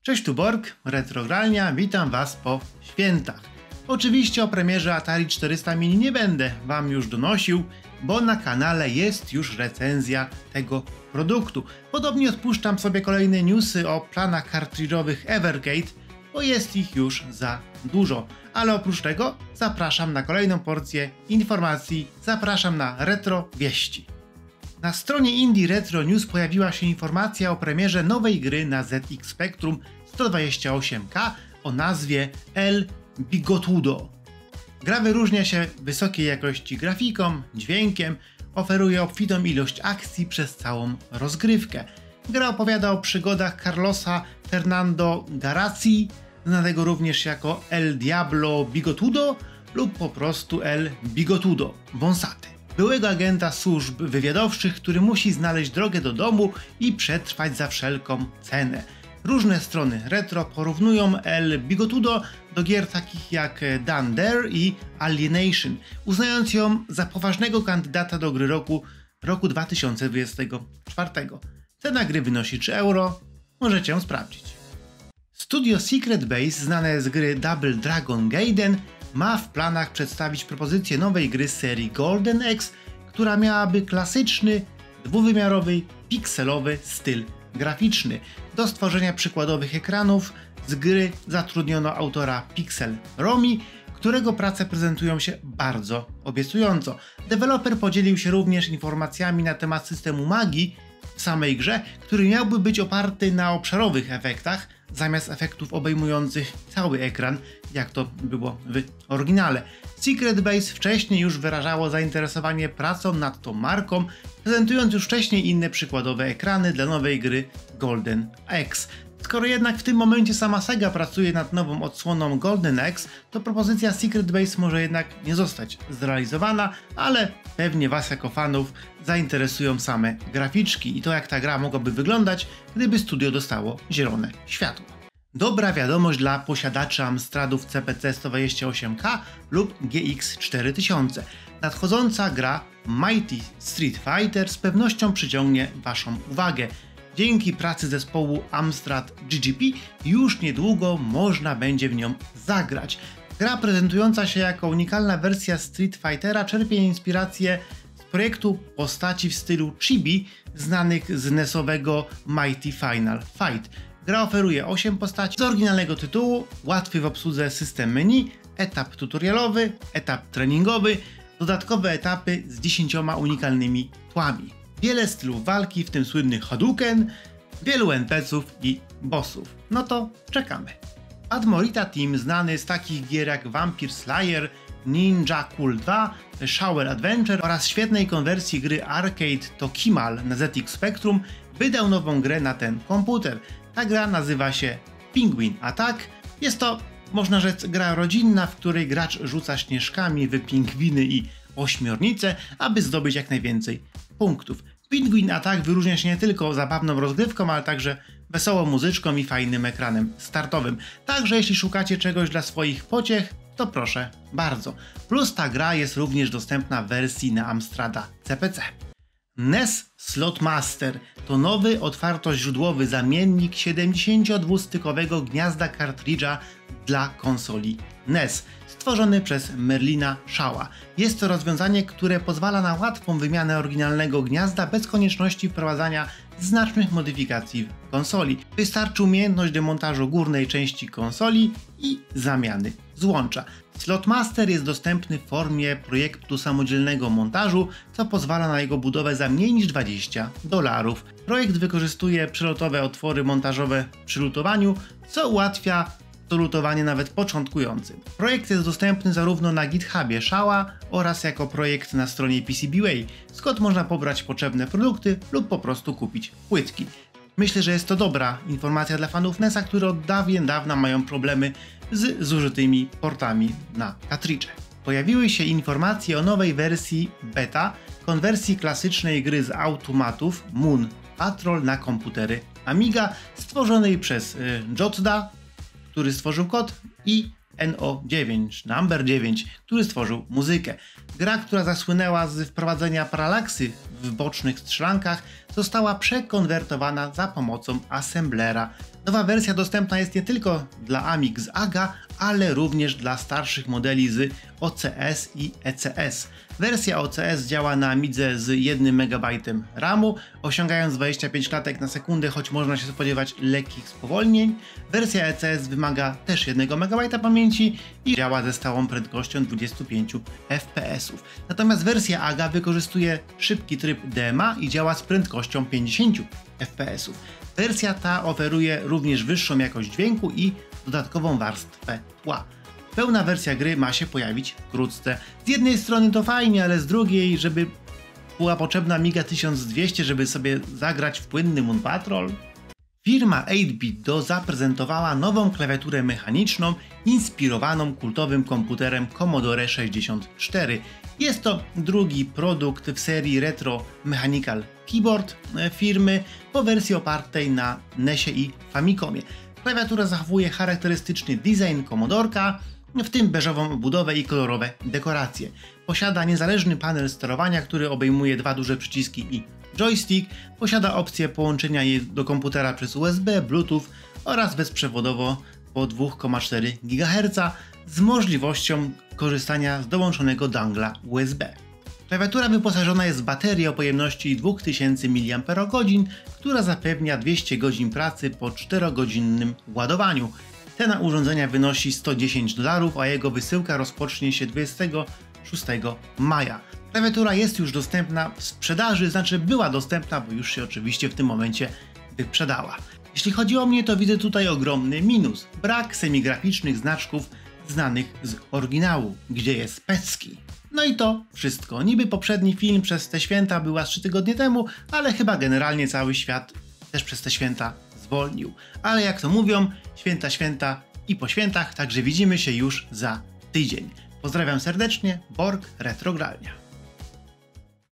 Cześć, tu Borg, Retrogralnia, witam Was po świętach. Oczywiście o premierze Atari 400 Mini nie będę Wam już donosił, bo na kanale jest już recenzja tego produktu. Podobnie odpuszczam sobie kolejne newsy o planach kartridżowych Evergate, bo jest ich już za dużo. Ale oprócz tego zapraszam na kolejną porcję informacji, zapraszam na Retro Wieści. Na stronie Indie Retro News pojawiła się informacja o premierze nowej gry na ZX Spectrum 128K o nazwie El Bigotudo. Gra wyróżnia się wysokiej jakości grafiką, dźwiękiem, oferuje obfitą ilość akcji przez całą rozgrywkę. Gra opowiada o przygodach Carlosa Fernando Garazzi, znanego również jako El Diablo Bigotudo lub po prostu El Bigotudo Wąsaty. Byłego agenta służb wywiadowczych, który musi znaleźć drogę do domu i przetrwać za wszelką cenę. Różne strony retro porównują El Bigotudo do gier takich jak Down There i Alienation, uznając ją za poważnego kandydata do gry roku 2024. Cena gry wynosi 3 euro, możecie ją sprawdzić. Studio Secret Base, znane z gry Double Dragon Gaiden, ma w planach przedstawić propozycję nowej gry z serii Golden Axe, która miałaby klasyczny, dwuwymiarowy, pikselowy styl graficzny. Do stworzenia przykładowych ekranów z gry zatrudniono autora Pixel Romi, którego prace prezentują się bardzo obiecująco. Deweloper podzielił się również informacjami na temat systemu magii w samej grze, który miałby być oparty na obszarowych efektach, zamiast efektów obejmujących cały ekran, jak to było w oryginale. Secret Base wcześniej już wyrażało zainteresowanie pracą nad tą marką, prezentując już wcześniej inne przykładowe ekrany dla nowej gry Golden Axe. Skoro jednak w tym momencie sama Sega pracuje nad nową odsłoną Golden Axe, to propozycja Secret Base może jednak nie zostać zrealizowana, ale pewnie Was jako fanów zainteresują same graficzki i to, jak ta gra mogłaby wyglądać, gdyby studio dostało zielone światło. Dobra wiadomość dla posiadaczy Amstradów CPC 128K lub GX 4000. Nadchodząca gra Mighty Street Fighter z pewnością przyciągnie Waszą uwagę. Dzięki pracy zespołu Amstrad GGP już niedługo można będzie w nią zagrać. Gra prezentująca się jako unikalna wersja Street Fightera czerpie inspirację z projektu postaci w stylu chibi znanych z NES-owego Mighty Final Fight. Gra oferuje 8 postaci z oryginalnego tytułu, łatwy w obsłudze system menu, etap tutorialowy, etap treningowy, dodatkowe etapy z 10 unikalnymi tłami. Wiele stylów walki, w tym słynny Hadouken, wielu NPC-ów i bossów. No to czekamy. Admorita Team, znany z takich gier jak Vampire Slayer, Ninja Cool 2, Shower Adventure oraz świetnej konwersji gry Arcade to Kimal na ZX Spectrum, wydał nową grę na ten komputer. Ta gra nazywa się Penguin Attack. Jest to, można rzec, gra rodzinna, w której gracz rzuca śnieżkami w pingwiny i ośmiornice, aby zdobyć jak najwięcej punktów. Penguin Attack wyróżnia się nie tylko zabawną rozgrywką, ale także wesołą muzyczką i fajnym ekranem startowym. Także jeśli szukacie czegoś dla swoich pociech, to proszę bardzo. Plus ta gra jest również dostępna w wersji na Amstrada CPC. NES Slot Master to nowy, otwartoźródłowy zamiennik 72-stykowego gniazda kartridża dla konsoli NES, stworzony przez Merlina Shaw'a. Jest to rozwiązanie, które pozwala na łatwą wymianę oryginalnego gniazda bez konieczności wprowadzania znacznych modyfikacji w konsoli. Wystarczy umiejętność demontażu górnej części konsoli i zamiany złącza. Slot Master jest dostępny w formie projektu samodzielnego montażu, co pozwala na jego budowę za mniej niż $20. Projekt wykorzystuje przelotowe otwory montażowe przy lutowaniu, co ułatwia to lutowanie nawet początkującym. Projekt jest dostępny zarówno na GitHubie Shaw'a oraz jako projekt na stronie PCBWay, skąd można pobrać potrzebne produkty lub po prostu kupić płytki. Myślę, że jest to dobra informacja dla fanów NES-a, które od dawna mają problemy z zużytymi portami na kartridże. Pojawiły się informacje o nowej wersji beta konwersji klasycznej gry z automatów Moon Patrol na komputery Amiga, stworzonej przez Jotda, który stworzył kod, i NO9, Number 9, który stworzył muzykę. Gra, która zasłynęła z wprowadzenia paralaksy w bocznych strzelankach, została przekonwertowana za pomocą assemblera. Nowa wersja dostępna jest nie tylko dla Amix AGA, ale również dla starszych modeli z OCS i ECS. Wersja OCS działa na Amidze z 1 MB RAMu, osiągając 25 klatek na sekundę, choć można się spodziewać lekkich spowolnień. Wersja ECS wymaga też 1 MB pamięci i działa ze stałą prędkością 25 fps. Natomiast wersja AGA wykorzystuje szybki tryb DMA i działa z prędkością 50 fps. Wersja ta oferuje również wyższą jakość dźwięku i dodatkową warstwę tła. Pełna wersja gry ma się pojawić wkrótce. Z jednej strony to fajnie, ale z drugiej, żeby była potrzebna Amiga 1200, żeby sobie zagrać w płynny Moon Patrol. Firma 8BitDo zaprezentowała nową klawiaturę mechaniczną inspirowaną kultowym komputerem Commodore 64. Jest to drugi produkt w serii Retro Mechanical Keyboard firmy po wersji opartej na NESie i Famicomie. Klawiatura zachowuje charakterystyczny design Commodorka, w tym beżową obudowę i kolorowe dekoracje. Posiada niezależny panel sterowania, który obejmuje dwa duże przyciski i joystick. Posiada opcję połączenia jej do komputera przez USB, Bluetooth oraz bezprzewodowo po 2,4 GHz z możliwością korzystania z dołączonego dongla USB. Klawiatura wyposażona jest w baterię o pojemności 2000 mAh, która zapewnia 200 godzin pracy po 4-godzinnym ładowaniu. Cena urządzenia wynosi $110, a jego wysyłka rozpocznie się 26 maja. Klawiatura jest już dostępna w sprzedaży, znaczy była dostępna, bo już się oczywiście w tym momencie wyprzedała. Jeśli chodzi o mnie, to widzę tutaj ogromny minus. Brak semigraficznych znaczków znanych z oryginału, gdzie jest Pecki. No i to wszystko. Niby poprzedni film przez te święta była 3 tygodnie temu, ale chyba generalnie cały świat też przez te święta zwolnił. Ale jak to mówią, święta i po świętach, także widzimy się już za tydzień. Pozdrawiam serdecznie, Borg Retrogralnia.